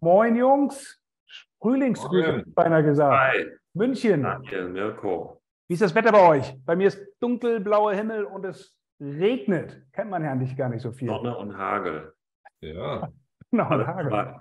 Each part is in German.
Moin Jungs, Frühlingsgrüße, Morgen. beinahe gesagt. Hi, München, Daniel, Mirko. wie ist das Wetter bei euch? Bei mir ist dunkelblauer Himmel und es regnet. Kennt man ja nicht gar nicht so viel. Sonne und Hagel. Ja, Genau, und Alles Hagel. dabei.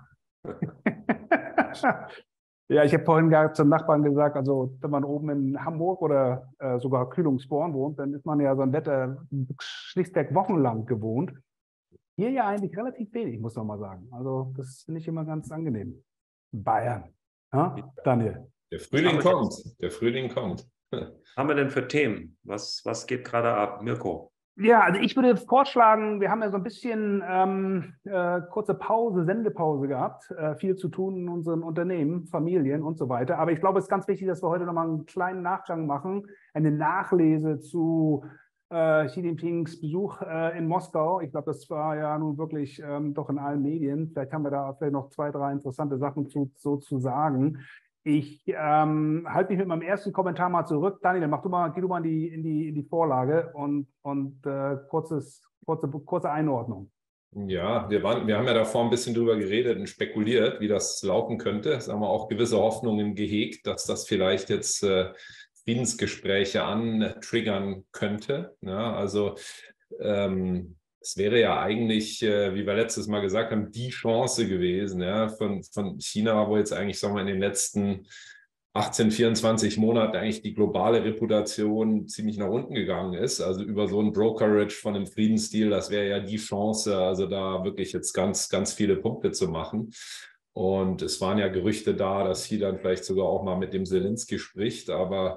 Ja, ich habe vorhin gerade zum Nachbarn gesagt, also wenn man oben in Hamburg oder sogar Kühlungsborn wohnt, dann ist man ja so ein Wetter schlichtweg wochenlang gewohnt. Hier ja eigentlich relativ wenig, muss man mal sagen. Also das ist nicht immer ganz angenehm. Bayern. Ja, Daniel. der Frühling kommt. Der Frühling kommt. Was haben wir denn für Themen? Was geht gerade ab? Mirko. Ja, also ich würde vorschlagen, wir haben ja so ein bisschen kurze Pause, Sendepause gehabt, viel zu tun in unseren Unternehmen, Familien und so weiter. Aber ich glaube, es ist ganz wichtig, dass wir heute nochmal einen kleinen Nachgang machen, eine Nachlese zu Xi Jinpings Besuch in Moskau. Ich glaube, das war ja nun wirklich doch in allen Medien. Vielleicht haben wir da vielleicht noch 2, 3 interessante Sachen zu sagen. Ich halte mich mit meinem ersten Kommentar mal zurück. Daniel, geh du mal in die Vorlage und kurze Einordnung. Ja, wir haben ja davor ein bisschen drüber geredet und spekuliert, wie das laufen könnte. Es haben wir auch gewisse Hoffnungen gehegt, dass das vielleicht jetzt Friedensgespräche antriggern könnte. Ja, also es wäre ja eigentlich, wie wir letztes Mal gesagt haben, die Chance gewesen, ja, von China, wo jetzt eigentlich, sagen wir, in den letzten 18, 24 Monaten eigentlich die globale Reputation ziemlich nach unten gegangen ist. Also über so ein Brokerage von einem Friedensdeal, das wäre ja die Chance, also da wirklich jetzt ganz, ganz viele Punkte zu machen. Und es waren ja Gerüchte da, dass Xi dann vielleicht sogar auch mal mit dem Zelensky spricht, aber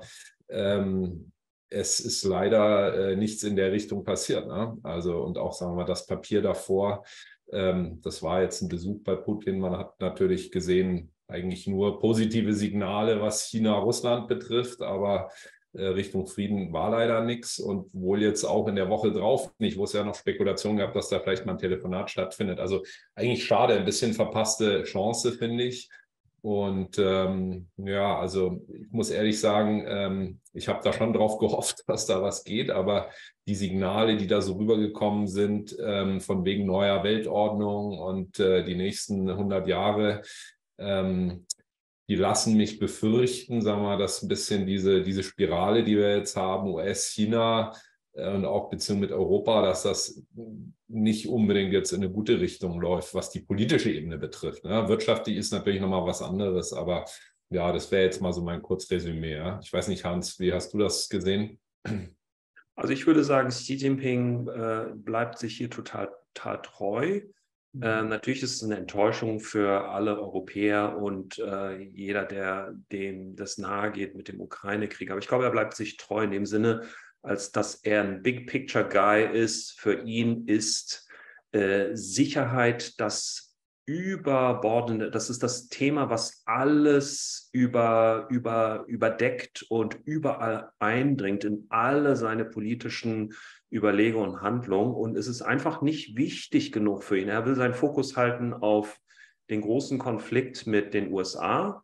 es ist leider nichts in der Richtung passiert. Ne? Also und auch, sagen wir mal, das Papier davor, das war jetzt ein Besuch bei Putin. Man hat natürlich gesehen, eigentlich nur positive Signale, was China-Russland betrifft, aber Richtung Frieden war leider nichts und wohl jetzt auch in der Woche drauf nicht, wo es ja noch Spekulationen gab, dass da vielleicht mal ein Telefonat stattfindet. Also eigentlich schade, ein bisschen verpasste Chance, finde ich. Und ja, also ich muss ehrlich sagen, ich habe da schon drauf gehofft, dass da was geht, aber die Signale, die da so rübergekommen sind, von wegen neuer Weltordnung und die nächsten 100 Jahre, die lassen mich befürchten, sagen wir mal, dass ein bisschen diese Spirale, die wir jetzt haben, US, China und auch Beziehung mit Europa, dass das nicht unbedingt jetzt in eine gute Richtung läuft, was die politische Ebene betrifft. Ne? Wirtschaftlich ist natürlich nochmal was anderes, aber ja, das wäre jetzt mal so mein Kurzresümee. Ja? Ich weiß nicht, Hans, wie hast du das gesehen? Also ich würde sagen, Xi Jinping bleibt sich hier total treu. Natürlich ist es eine Enttäuschung für alle Europäer und jeder, dem das nahe geht mit dem Ukraine-Krieg. Aber ich glaube, er bleibt sich treu in dem Sinne, als dass er ein Big-Picture-Guy ist. Für ihn ist Sicherheit das Überbordende, das ist das Thema, was alles überdeckt und überall eindringt in alle seine politischen Überlegungen und Handlungen. Und es ist einfach nicht wichtig genug für ihn. Er will seinen Fokus halten auf den großen Konflikt mit den USA,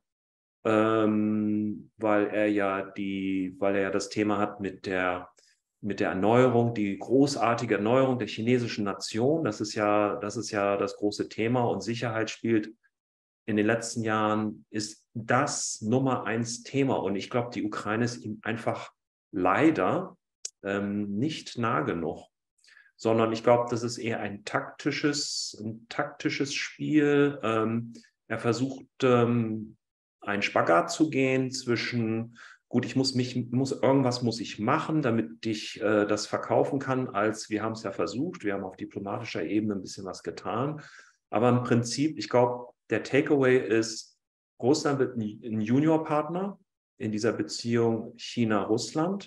weil er ja das Thema hat mit der Erneuerung, die großartige Erneuerung der chinesischen Nation. Das ist ja das große Thema, und Sicherheit spielt in den letzten Jahren, ist das Nummer 1 Thema. Und ich glaube, die Ukraine ist ihm einfach leider nicht nah genug, sondern ich glaube, das ist eher ein taktisches Spiel. Er versucht, einen Spagat zu gehen zwischen, gut, irgendwas muss ich machen, damit ich das verkaufen kann, als wir haben es ja versucht, wir haben auf diplomatischer Ebene ein bisschen was getan. Aber im Prinzip, ich glaube, der Takeaway ist, Russland wird ein Juniorpartner in dieser Beziehung China-Russland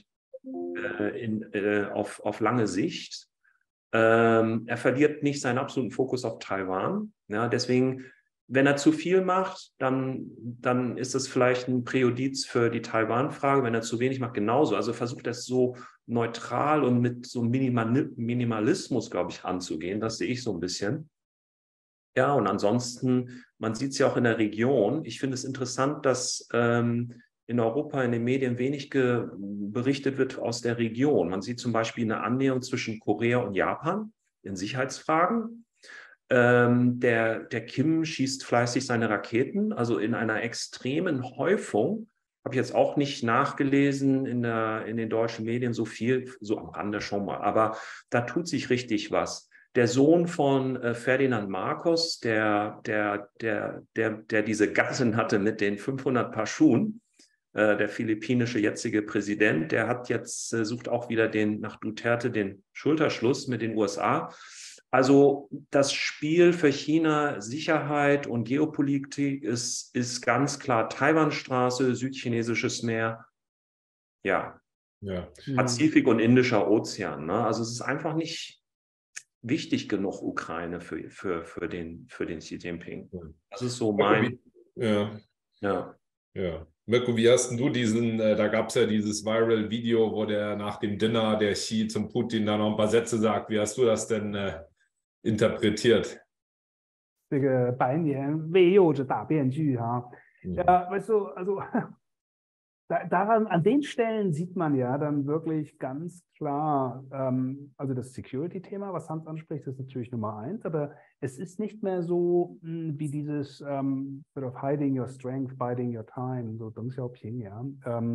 auf lange Sicht. Er verliert nicht seinen absoluten Fokus auf Taiwan. Ja, deswegen, wenn er zu viel macht, dann ist das vielleicht ein Präjudiz für die Taiwan-Frage. Wenn er zu wenig macht, genauso. Also versucht er es so neutral und mit so Minimalismus, glaube ich, anzugehen. Das sehe ich so ein bisschen. Ja, und ansonsten, man sieht es ja auch in der Region. Ich finde es interessant, dass in Europa in den Medien wenig berichtet wird aus der Region. Man sieht zum Beispiel eine Annäherung zwischen Korea und Japan in Sicherheitsfragen. Der Kim schießt fleißig seine Raketen, also in einer extremen Häufung. Habe ich jetzt auch nicht nachgelesen in den deutschen Medien so viel, so am Rande schon mal, aber da tut sich richtig was. Der Sohn von Ferdinand Marcos, der diese Gattin hatte mit den 500 Paar Schuhen, der philippinische jetzige Präsident, der hat jetzt, sucht auch wieder nach Duterte den Schulterschluss mit den USA. Also das Spiel für China, Sicherheit und Geopolitik ist ganz klar Taiwanstraße, südchinesisches Meer, ja, Pazifik und Indischer Ozean. Ne? Also es ist einfach nicht wichtig genug, Ukraine für den Xi Jinping. Das ist so mein... Ja. Mirko, wie hast du da gab es ja dieses Viral-Video, wo der nach dem Dinner der Xi zum Putin da noch ein paar Sätze sagt. Wie hast du das denn interpretiert? 这个百年未有之大变局哈，weißt du, also an den Stellen sieht man ja dann wirklich ganz klar, also das Security-Thema, was Hans anspricht, ist natürlich Nummer 1, aber es ist nicht mehr so wie dieses sort of hiding your strength, biding your time, so Deng Xiaoping, ja,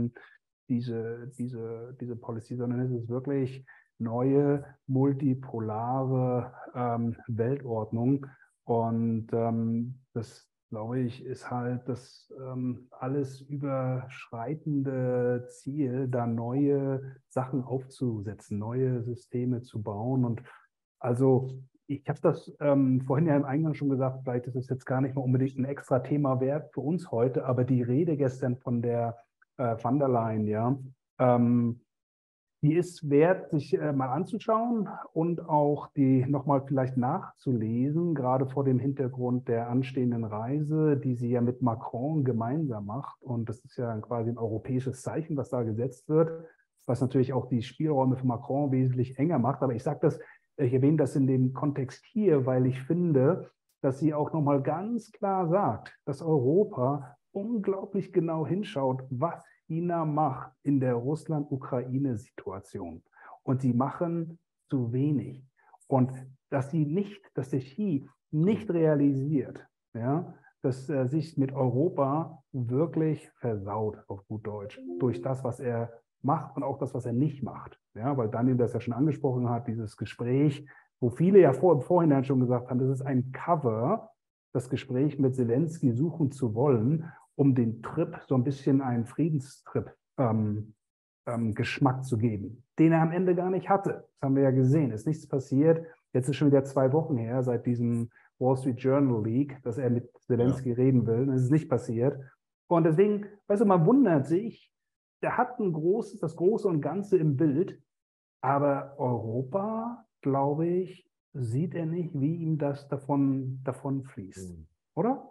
diese Policy, sondern es ist wirklich neue multipolare Weltordnung und das, glaube ich, ist halt das alles überschreitende Ziel, da neue Sachen aufzusetzen, neue Systeme zu bauen. Und also ich habe das vorhin ja im Eingang schon gesagt, vielleicht ist es jetzt gar nicht mal unbedingt ein extra Thema wert für uns heute, aber die Rede gestern von der van der Leyen, ja, die ist wert, sich mal anzuschauen und auch die nochmal vielleicht nachzulesen, gerade vor dem Hintergrund der anstehenden Reise, die sie ja mit Macron gemeinsam macht. Und das ist ja quasi ein europäisches Zeichen, was da gesetzt wird, was natürlich auch die Spielräume für Macron wesentlich enger macht. Aber ich erwähne das in dem Kontext hier, weil ich finde, dass sie auch nochmal ganz klar sagt, dass Europa unglaublich genau hinschaut, was China macht in der Russland-Ukraine-Situation. Und sie machen zu wenig. Und dass der Xi nicht realisiert, ja, dass er sich mit Europa wirklich versaut, auf gut Deutsch, durch das, was er macht und auch das, was er nicht macht. Ja, weil Daniel das ja schon angesprochen hat, dieses Gespräch, wo viele ja im Vorhinein schon gesagt haben, das ist ein Cover, das Gespräch mit Zelensky suchen zu wollen, um den Trip so ein bisschen einen Friedenstrip Geschmack zu geben, den er am Ende gar nicht hatte. Das haben wir ja gesehen. Ist nichts passiert. Jetzt ist schon wieder 2 Wochen her, seit diesem Wall Street Journal Leak, dass er mit Zelensky reden will. Das ist nicht passiert. Und deswegen, weißt du, man wundert sich, der hat das Große und Ganze im Bild, aber Europa, glaube ich, sieht er nicht, wie ihm das davon fließt. Oder?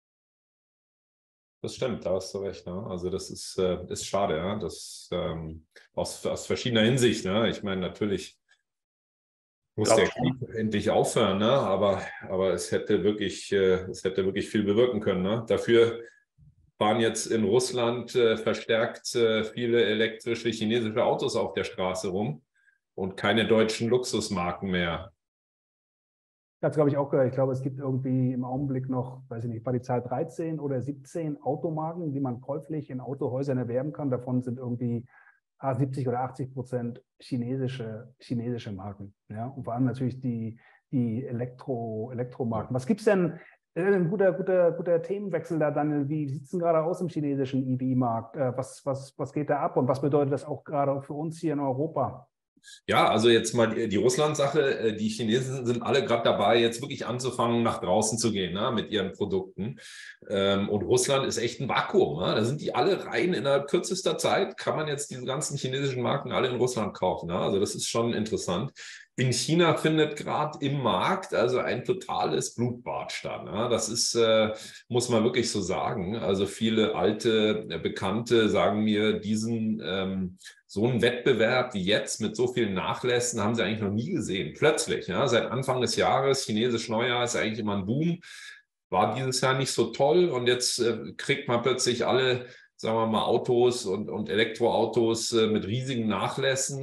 Das stimmt, da hast du recht. Ne? Also das ist schade, ja. Das aus verschiedener Hinsicht. Ne? Ich meine, natürlich muss der Krieg endlich aufhören, ne? Aber es hätte wirklich viel bewirken können. Ne? Dafür fahren jetzt in Russland verstärkt viele elektrische chinesische Autos auf der Straße rum und keine deutschen Luxusmarken mehr. Das glaube ich auch gehört. Ich glaube, es gibt irgendwie im Augenblick noch, weiß ich nicht, war die Zahl 13 oder 17 Automarken, die man käuflich in Autohäusern erwerben kann. Davon sind irgendwie 70 oder 80% chinesische Marken. Ja? Und vor allem natürlich die Elektromarken. Was gibt es denn? Ein guter Themenwechsel da, Daniel. Wie sieht es denn gerade aus im chinesischen EV-Markt? Was geht da ab und was bedeutet das auch gerade für uns hier in Europa? Ja, also jetzt mal die Russland-Sache. Die Chinesen sind alle gerade dabei, jetzt wirklich anzufangen, nach draußen zu gehen, ne, mit ihren Produkten. Und Russland ist echt ein Vakuum. Ne? Da sind die alle rein innerhalb kürzester Zeit. Kann man jetzt diese ganzen chinesischen Marken alle in Russland kaufen. Ne? Also das ist schon interessant. In China findet gerade im Markt also ein totales Blutbad statt. Ne? Das ist, muss man wirklich so sagen. Also viele alte Bekannte sagen mir, so einen Wettbewerb wie jetzt mit so vielen Nachlässen haben sie eigentlich noch nie gesehen. Plötzlich, ja, seit Anfang des Jahres, chinesisch Neujahr ist eigentlich immer ein Boom. War dieses Jahr nicht so toll und jetzt kriegt man plötzlich alle, sagen wir mal, Autos und Elektroautos mit riesigen Nachlässen.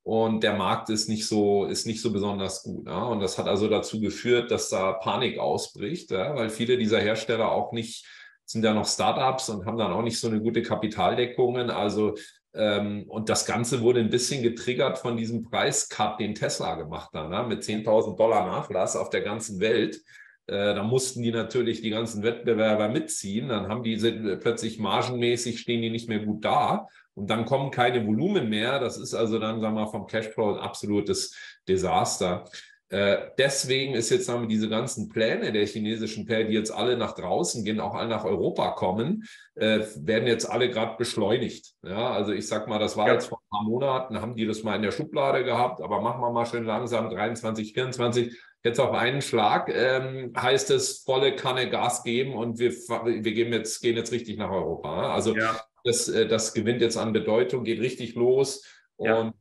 und der Markt ist nicht so besonders gut. Ja? Und das hat also dazu geführt, dass da Panik ausbricht, ja? Weil viele dieser Hersteller auch nicht, sind ja noch Startups und haben dann auch nicht so eine gute Kapitaldeckungen. Also und das Ganze wurde ein bisschen getriggert von diesem Preiscut, den Tesla gemacht hat, ne? Mit $10.000 Nachlass auf der ganzen Welt. Da mussten die natürlich die ganzen Wettbewerber mitziehen. Dann haben die plötzlich margenmäßig stehen die nicht mehr gut da. Und dann kommen keine Volumen mehr. Das ist also dann, sagen wir mal, vom Cashflow ein absolutes Desaster. Deswegen ist jetzt, sagen wir, diese ganzen Pläne der chinesischen Player, die jetzt alle nach draußen gehen, auch alle nach Europa kommen, werden jetzt alle gerade beschleunigt. Ja, also ich sag mal, das war jetzt vor ein paar Monaten, haben die das mal in der Schublade gehabt, aber machen wir mal schön langsam, 23, 24. Jetzt auf einen Schlag heißt es volle Kanne Gas geben und wir gehen jetzt richtig nach Europa. Also das gewinnt jetzt an Bedeutung, geht richtig los. Und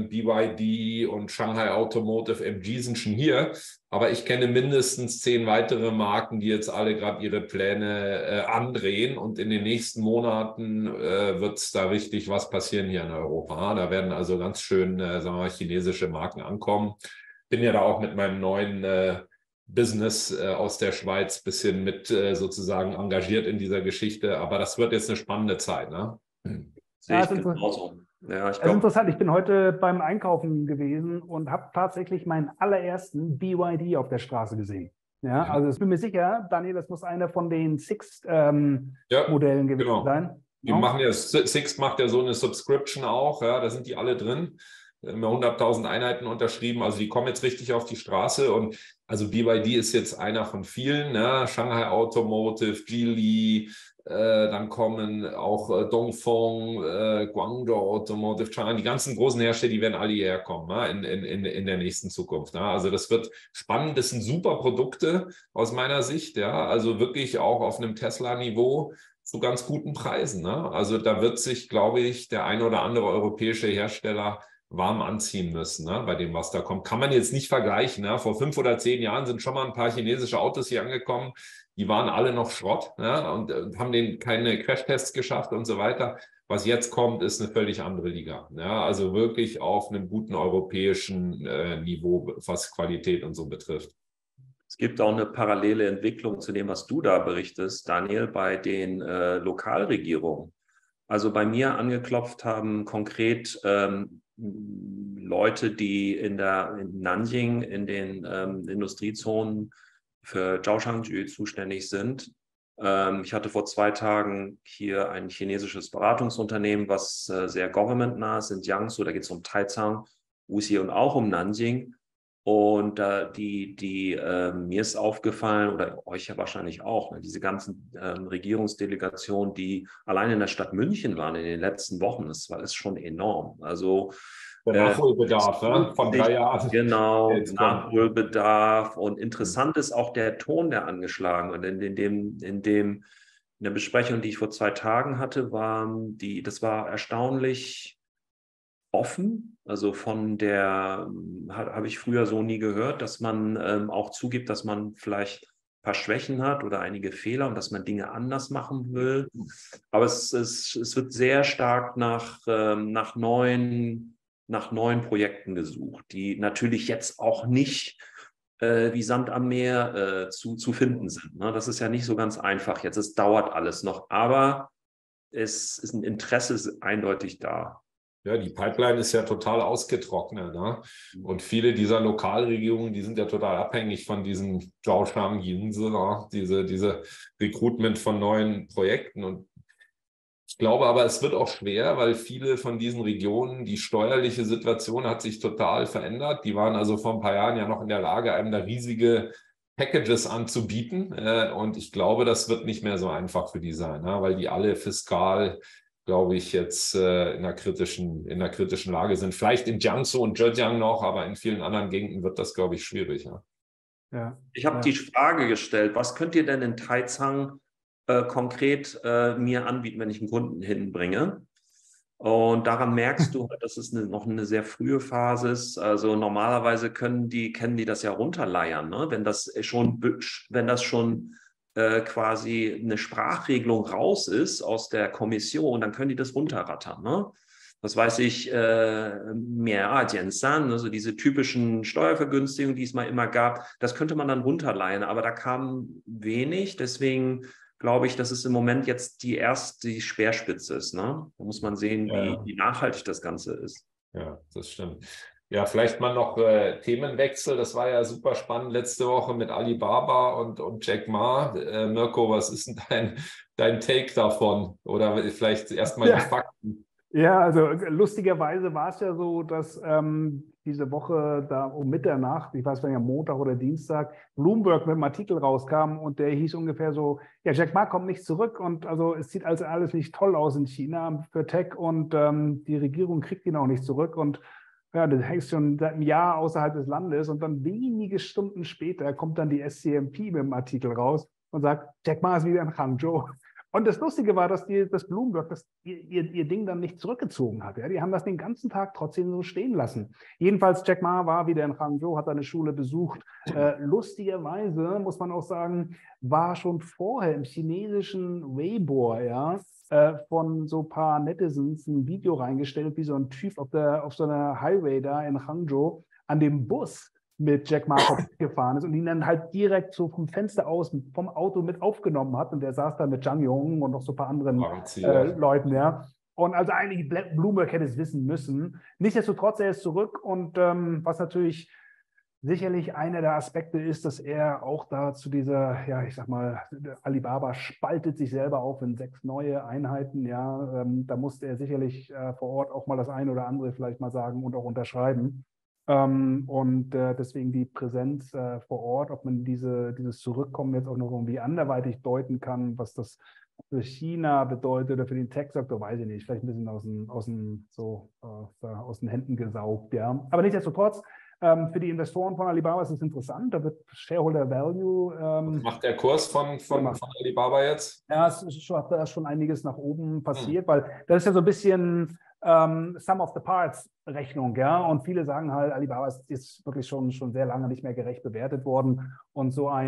BYD und Shanghai Automotive, MG sind schon hier. Aber ich kenne mindestens 10 weitere Marken, die jetzt alle gerade ihre Pläne andrehen. Und in den nächsten Monaten wird es da richtig was passieren hier in Europa. Da werden also ganz schön sagen wir mal, chinesische Marken ankommen. Bin ja da auch mit meinem neuen Business aus der Schweiz ein bisschen mit sozusagen engagiert in dieser Geschichte. Aber das wird jetzt eine spannende Zeit. Ne? Sehe ich genauso. Ja, das ist interessant. Ich bin heute beim Einkaufen gewesen und habe tatsächlich meinen allerersten BYD auf der Straße gesehen. Ja, also ich bin mir sicher, Daniel, das muss einer von den Sixt-Modellen gewesen sein. Die machen ja, Sixt macht ja so eine Subscription auch, ja, da sind die alle drin. 100.000 Einheiten unterschrieben, also die kommen jetzt richtig auf die Straße und also BYD ist jetzt einer von vielen, ne? Shanghai Automotive, Geely, dann kommen auch Dongfeng, Guangdong Automotive, China, die ganzen großen Hersteller, die werden alle hierher kommen, ne? in der nächsten Zukunft. Ne? Also das wird spannend, das sind super Produkte aus meiner Sicht, ja, also wirklich auch auf einem Tesla-Niveau zu ganz guten Preisen. Ne? Also da wird sich, glaube ich, der ein oder andere europäische Hersteller warm anziehen müssen, ne, bei dem, was da kommt. Kann man jetzt nicht vergleichen. Ne? Vor 5 oder 10 Jahren sind schon mal ein paar chinesische Autos hier angekommen. Die waren alle noch Schrott, ne? und haben denen keine Crashtests geschafft und so weiter. Was jetzt kommt, ist eine völlig andere Liga. Ja? Also wirklich auf einem guten europäischen Niveau, was Qualität und so betrifft. Es gibt auch eine parallele Entwicklung zu dem, was du da berichtest, Daniel, bei den Lokalregierungen. Also bei mir angeklopft haben konkret Leute, die in Nanjing in den Industriezonen für Zhaoshangjue zuständig sind. Ich hatte vor 2 Tagen hier ein chinesisches Beratungsunternehmen, was sehr governmentnah ist in Jiangsu. Da geht es um Taicang, Wuxi und auch um Nanjing. Und mir ist aufgefallen, oder euch ja wahrscheinlich auch, ne, diese ganzen Regierungsdelegationen, die allein in der Stadt München waren in den letzten Wochen, das ist schon enorm. Also der Nachholbedarf von 3 Jahren. Genau, Nachholbedarf. Und interessant ist auch der Ton, der angeschlagen wird. In der Besprechung, die ich vor 2 Tagen hatte, das war erstaunlich offen. Also habe ich früher so nie gehört, dass man auch zugibt, dass man vielleicht ein paar Schwächen hat oder einige Fehler und dass man Dinge anders machen will. Aber es wird sehr stark nach neuen Projekten gesucht, die natürlich jetzt auch nicht wie Sand am Meer zu finden sind. Ne? Das ist ja nicht so ganz einfach jetzt. Es dauert alles noch, aber es ist ein Interesse ist eindeutig da. Ja, die Pipeline ist ja total ausgetrocknet. Ne? Und viele dieser Lokalregierungen, die sind ja total abhängig von diesem Zhaoshang Yinze, ne? diese Recruitment von neuen Projekten. Und ich glaube aber, es wird auch schwer, weil viele von diesen Regionen, die steuerliche Situation hat sich total verändert. Die waren also vor ein paar Jahren ja noch in der Lage, einem da riesige Packages anzubieten. Und ich glaube, das wird nicht mehr so einfach für die sein, ne? Weil die alle fiskal, glaube ich, jetzt in einer kritischen Lage sind. Vielleicht in Jiangsu und Zhejiang noch, aber in vielen anderen Gegenden wird das, glaube ich, schwierig. Ja. Ich habe die Frage gestellt, was könnt ihr denn in Taicang konkret mir anbieten, wenn ich einen Kunden hinbringe? Und daran merkst du, dass es noch eine sehr frühe Phase ist. Also normalerweise kennen die das ja runterleiern, ne? Wenn das schon quasi eine Sprachregelung raus ist aus der Kommission, dann können die das runterrattern. Ne? was weiß ich, mehr Jiansan, also diese typischen Steuervergünstigungen, die es mal immer gab, das könnte man dann runterleihen, aber da kam wenig, deswegen glaube ich, dass es im Moment jetzt die Speerspitze ist. Ne? Da muss man sehen, wie nachhaltig das Ganze ist. Ja, das stimmt. Ja, vielleicht mal noch Themenwechsel. Das war ja super spannend letzte Woche mit Alibaba und Jack Ma. Mirko, was ist denn dein Take davon? Oder vielleicht erstmal die Fakten. Ja, also lustigerweise war es ja so, dass diese Woche da um Mitternacht, ich weiß nicht, am Montag oder Dienstag, Bloomberg mit einem Artikel rauskam und der hieß ungefähr so, ja, Jack Ma kommt nicht zurück und also es sieht also alles nicht toll aus in China für Tech und die Regierung kriegt ihn auch nicht zurück und ja, du hängst schon seit einem Jahr außerhalb des Landes und dann wenige Stunden später kommt dann die SCMP mit dem Artikel raus und sagt, Jack Ma ist wieder in Hangzhou. Und das Lustige war, dass das Bloomberg ihr Ding dann nicht zurückgezogen hat. Ja? Die haben das den ganzen Tag trotzdem so stehen lassen. Jedenfalls, Jack Ma war wieder in Hangzhou, hat eine Schule besucht. Lustigerweise, muss man auch sagen, war schon vorher im chinesischen Weibo, ja, von so ein paar Netizens ein Video reingestellt, wie so ein Typ auf so einer Highway da in Hangzhou an dem Bus mit Jack Ma gefahren ist und ihn dann halt direkt so vom Fenster aus, vom Auto mit aufgenommen hat. Und der saß da mit Zhang Yong und noch so ein paar anderen Leuten, ja. Und also eigentlich Bloomberg hätte es wissen müssen. Nichtsdestotrotz, er ist zurück und was natürlich sicherlich einer der Aspekte ist, dass er auch da zu dieser, ja, ich sag mal, Alibaba spaltet sich selber auf in 6 neue Einheiten, ja. Da musste er sicherlich vor Ort auch mal das eine oder andere vielleicht mal sagen und auch unterschreiben. Deswegen die Präsenz vor Ort, ob man dieses Zurückkommen jetzt auch noch irgendwie anderweitig deuten kann, was das für China bedeutet oder für den Tech-Sektor, weiß ich nicht. Vielleicht ein bisschen aus den Händen gesaugt, ja. Aber nichtsdestotrotz, für die Investoren von Alibaba ist es interessant. Da wird Shareholder Value. Was macht der Kurs von Alibaba jetzt? Ja, da ist schon einiges nach oben passiert, weil das ist ja so ein bisschen Sum of the Parts Rechnung, ja. Und viele sagen halt, Alibaba ist wirklich schon sehr lange nicht mehr gerecht bewertet worden. Und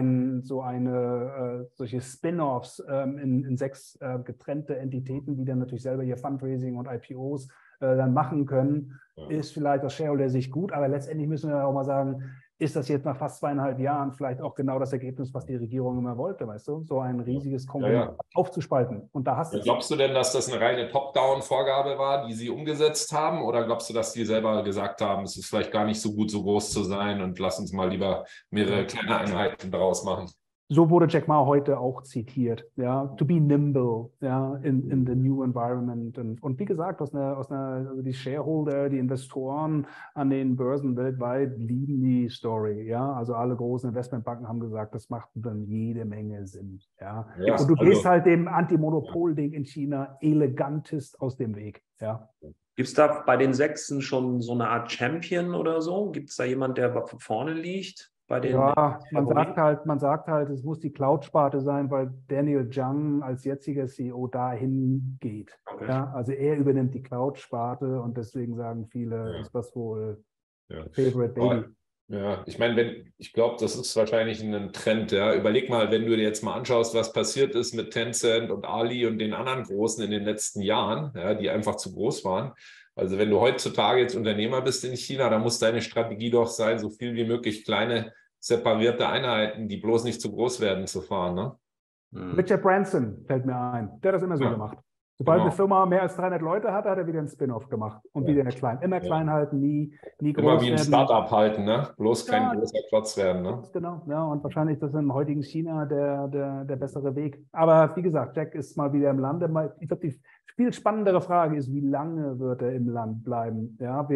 solche Spin-offs in 6 getrennte Entitäten, die dann natürlich selber ihr Fundraising und IPOs dann machen können, ist vielleicht aus Shareholder-Sicht gut. Aber letztendlich müssen wir auch mal sagen, ist das jetzt nach fast 2,5 Jahren vielleicht auch genau das Ergebnis, was die Regierung immer wollte, weißt du? So ein riesiges Konglomerat aufzuspalten. Und da hast du. Glaubst du denn, dass das eine reine Top-Down-Vorgabe war, die sie umgesetzt haben? Oder glaubst du, dass die selber gesagt haben, es ist vielleicht gar nicht so gut, so groß zu sein und lass uns mal lieber mehrere kleine Einheiten daraus machen? So wurde Jack Ma heute auch zitiert, ja, to be nimble, ja, in the new environment. Und wie gesagt, also die Shareholder, die Investoren an den Börsen weltweit lieben die Story, ja. Also alle großen Investmentbanken haben gesagt, das macht dann jede Menge Sinn, ja. Und du gehst halt dem Antimonopol-Ding in China elegantest aus dem Weg, ja. Gibt es da bei den 6 schon so eine Art Champion oder so? Gibt es da jemand, der vorne liegt? Ja, man sagt halt, es muss die Cloud-Sparte sein, weil Daniel Zhang als jetziger CEO dahin geht. Okay. Ja, also er übernimmt die Cloud-Sparte und deswegen sagen viele, ist das wohl Favorite Baby. Ja, ich meine, ich glaube, das ist wahrscheinlich ein Trend. Ja. Überleg mal, wenn du dir jetzt mal anschaust, was passiert ist mit Tencent und Ali und den anderen Großen in den letzten Jahren, ja, die einfach zu groß waren. Also wenn du heutzutage jetzt Unternehmer bist in China, dann muss deine Strategie doch sein, so viel wie möglich kleine separierte Einheiten, die bloß nicht zu groß werden, zu fahren. Ne? Richard Branson fällt mir ein. Der hat das immer so gemacht. Sobald eine Firma mehr als 300 Leute hat, hat er wieder einen Spin-off gemacht. Und wieder eine klein. Immer klein halten, nie groß immer wie ein Startup halten, ne? Bloß kein großer Klotz werden. Ne? Genau, ja. Und wahrscheinlich ist das im heutigen China der bessere Weg. Aber wie gesagt, Jack ist mal wieder im Lande. Ich glaube, die viel spannendere Frage ist, wie lange wird er im Land bleiben? Ja,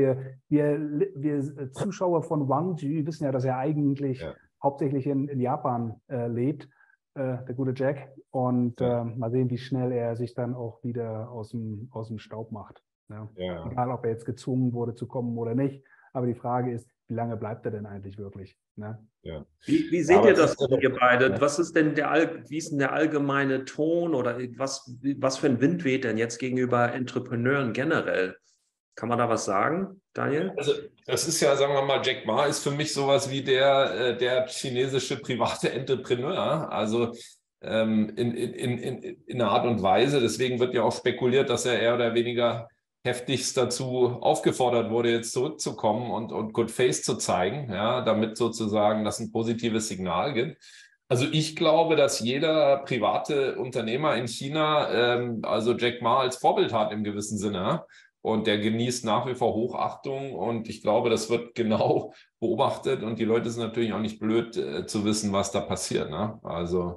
wir Zuschauer von Wang Ji wissen ja, dass er eigentlich hauptsächlich in Japan lebt. Der gute Jack, und mal sehen, wie schnell er sich dann auch wieder aus dem Staub macht. Ja? Ja. Egal, ob er jetzt gezwungen wurde zu kommen oder nicht, aber die Frage ist, wie lange bleibt er denn eigentlich wirklich? Ne? Ja. Wie seht ihr das, ihr beide? Ja. Was ist denn wie ist denn der allgemeine Ton oder was für ein Wind weht denn jetzt gegenüber Entrepreneuren generell? Kann man da was sagen, Daniel? Also das ist ja, sagen wir mal, Jack Ma ist für mich sowas wie der chinesische private Entrepreneur. Also in einer Art und Weise. Deswegen wird ja auch spekuliert, dass er eher oder weniger heftigst dazu aufgefordert wurde, jetzt zurückzukommen und Good Face zu zeigen, ja, damit sozusagen das ein positives Signal gibt. Also ich glaube, dass jeder private Unternehmer in China also Jack Ma als Vorbild hat im gewissen Sinne. Und der genießt nach wie vor Hochachtung. Und ich glaube, das wird genau beobachtet. Und die Leute sind natürlich auch nicht blöd zu wissen, was da passiert. Ne? Also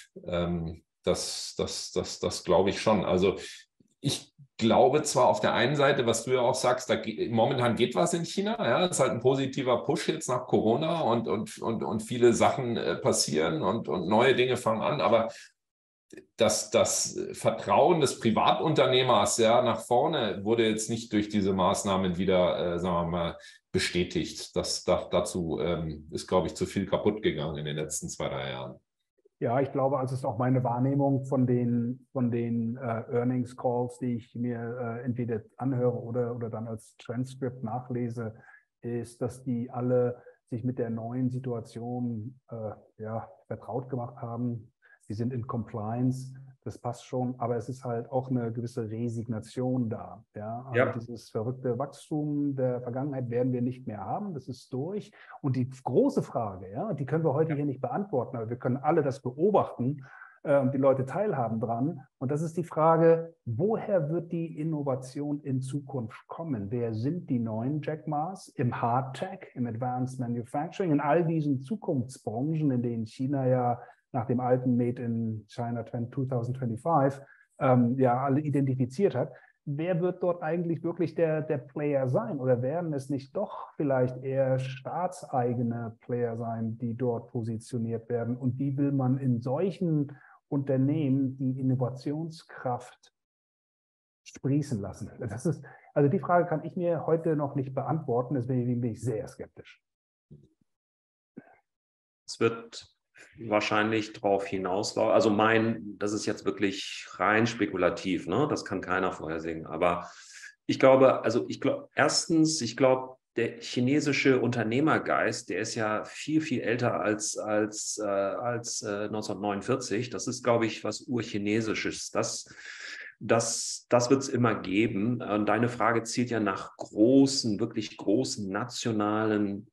das glaube ich schon. Also ich glaube zwar auf der einen Seite, was du ja auch sagst, momentan geht was in China. Ja, es ist halt ein positiver Push jetzt nach Corona und viele Sachen passieren und neue Dinge fangen an. Aber das Vertrauen des Privatunternehmers ja, nach vorne wurde jetzt nicht durch diese Maßnahmen wieder, sagen wir mal, bestätigt. Dazu ist, glaube ich, zu viel kaputt gegangen in den letzten 2-3 Jahren. Ja, ich glaube, also es ist auch meine Wahrnehmung von den Earnings Calls, die ich mir entweder anhöre oder dann als Transcript nachlese, ist, dass die alle sich mit der neuen Situation vertraut gemacht haben. Die sind in Compliance, das passt schon, aber es ist halt auch eine gewisse Resignation da. Ja? Also dieses verrückte Wachstum der Vergangenheit werden wir nicht mehr haben, das ist durch. Und die große Frage, ja, die können wir heute hier nicht beantworten, aber wir können alle das beobachten und die Leute teilhaben dran. Und das ist die Frage, woher wird die Innovation in Zukunft kommen? Wer sind die neuen Jack Ma's im Hardtech, im Advanced Manufacturing, in all diesen Zukunftsbranchen, in denen China ja nach dem alten Made in China 2025 alle identifiziert hat. Wer wird dort eigentlich wirklich der Player sein? Oder werden es nicht doch vielleicht eher staatseigene Player sein, die dort positioniert werden? Und wie will man in solchen Unternehmen die Innovationskraft sprießen lassen? Also die Frage kann ich mir heute noch nicht beantworten, deswegen bin ich sehr skeptisch. Es wird wahrscheinlich darauf hinauslaufen. Also das ist jetzt wirklich rein spekulativ, ne? Das kann keiner vorhersehen. Aber ich glaube, erstens, der chinesische Unternehmergeist, der ist ja viel, viel älter als 1949. Das ist, glaube ich, was Urchinesisches. Das wird es immer geben. Und deine Frage zielt ja nach wirklich großen nationalen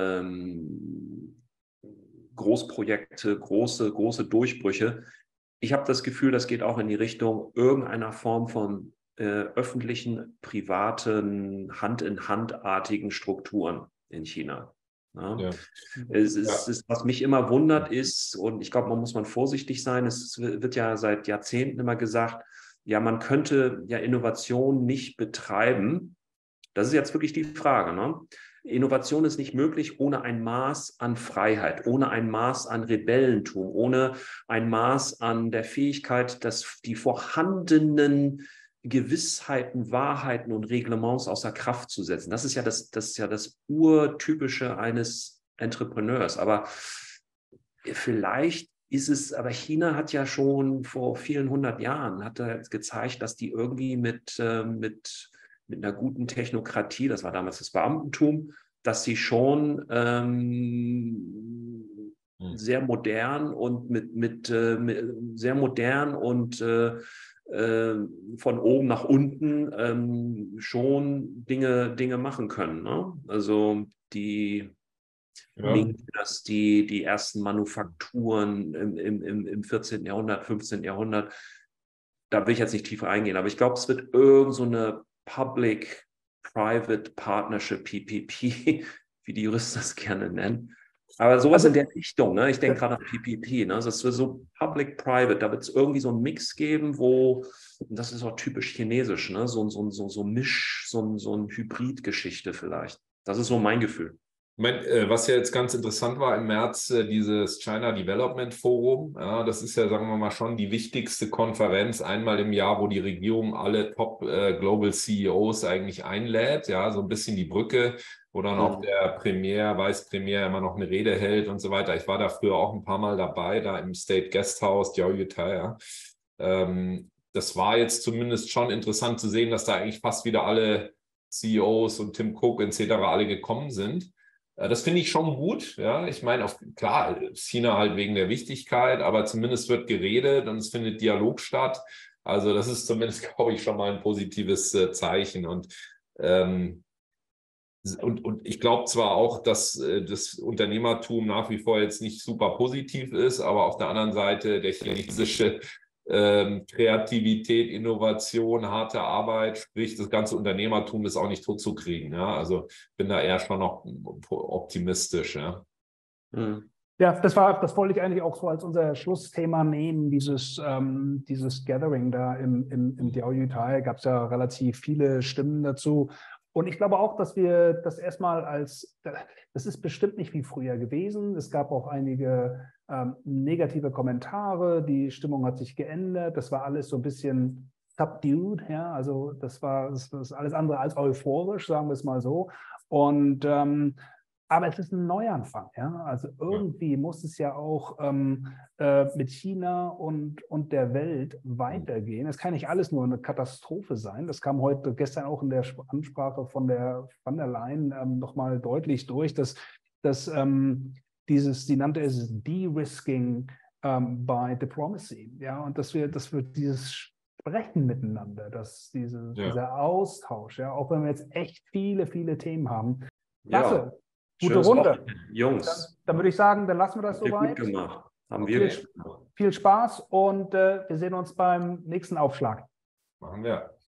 Großprojekte, große Durchbrüche. Ich habe das Gefühl, das geht auch in die Richtung irgendeiner Form von öffentlichen, privaten, Hand-in-Hand-artigen Strukturen in China. Ja. Was mich immer wundert ist, und ich glaube, muss man vorsichtig sein, es wird ja seit Jahrzehnten immer gesagt, ja, man könnte ja Innovation nicht betreiben. Das ist jetzt wirklich die Frage, ne? Innovation ist nicht möglich ohne ein Maß an Freiheit, ohne ein Maß an Rebellentum, ohne ein Maß an der Fähigkeit, die vorhandenen Gewissheiten, Wahrheiten und Reglements außer Kraft zu setzen. Das ist ja das Urtypische eines Entrepreneurs. Aber vielleicht aber China hat ja schon vor vielen 100 Jahren gezeigt, dass die irgendwie mit einer guten Technokratie, das war damals das Beamtentum, dass sie schon sehr modern und sehr modern und von oben nach unten schon Dinge machen können. Ne? Also die Ming-Dynastie, die ersten Manufakturen im 14. Jahrhundert, 15. Jahrhundert, da will ich jetzt nicht tiefer eingehen, aber ich glaube, es wird irgend so eine Public-Private Partnership, PPP, wie die Juristen das gerne nennen. Aber sowas in der Richtung, ne? Ich denke gerade an PPP, ne? Das wird so Public-Private, da wird es irgendwie so einen Mix geben, und das ist auch typisch chinesisch, ne? So eine Hybrid-Geschichte vielleicht. Das ist so mein Gefühl. Was ja jetzt ganz interessant war im März, dieses China Development Forum, ja, das ist ja, sagen wir mal, schon die wichtigste Konferenz einmal im Jahr, wo die Regierung alle Top Global CEOs eigentlich einlädt, ja, so ein bisschen die Brücke, wo dann auch der Vice Premier immer noch eine Rede hält und so weiter. Ich war da früher auch ein paar Mal dabei, da im State Guesthouse, Diaoyutai, ja. Das war jetzt zumindest schon interessant zu sehen, dass da eigentlich fast wieder alle CEOs und Tim Cook etc. alle gekommen sind. Das finde ich schon gut. Ja, ich meine, klar, China halt wegen der Wichtigkeit, aber zumindest wird geredet und es findet Dialog statt. Also das ist zumindest, glaube ich, schon mal ein positives Zeichen. Und ich glaube zwar auch, dass das Unternehmertum nach wie vor jetzt nicht super positiv ist, aber auf der anderen Seite der chinesische Kreativität, Innovation, harte Arbeit, sprich das ganze Unternehmertum ist auch nicht totzukriegen. Ja? Also bin da eher schon noch optimistisch. Ja, Ja, das wollte ich eigentlich auch so als unser Schlussthema nehmen, dieses Gathering da im Diaoyutai. Gab es ja relativ viele Stimmen dazu. Und ich glaube auch, dass wir das erstmal das ist bestimmt nicht wie früher gewesen. Es gab auch einige negative Kommentare. Die Stimmung hat sich geändert. Das war alles so ein bisschen subdued. Ja? Also das ist alles andere als euphorisch, sagen wir es mal so. Und aber es ist ein Neuanfang. Ja? Also irgendwie muss es ja auch mit China und der Welt weitergehen. Es kann nicht alles nur eine Katastrophe sein. Das kam gestern auch in der Ansprache von der von der Leyen nochmal deutlich durch, dass sie nannte es De-Risking by Diplomacy. Ja? Und dass wir dieses Sprechen miteinander, dieser Austausch, ja, auch wenn wir jetzt echt viele, viele Themen haben. Klasse. Ja. Gute Runde. Jungs. Dann würde ich sagen, dann lassen wir das soweit. Gut gemacht. Haben wir Viel Spaß und wir sehen uns beim nächsten Aufschlag. machen wir.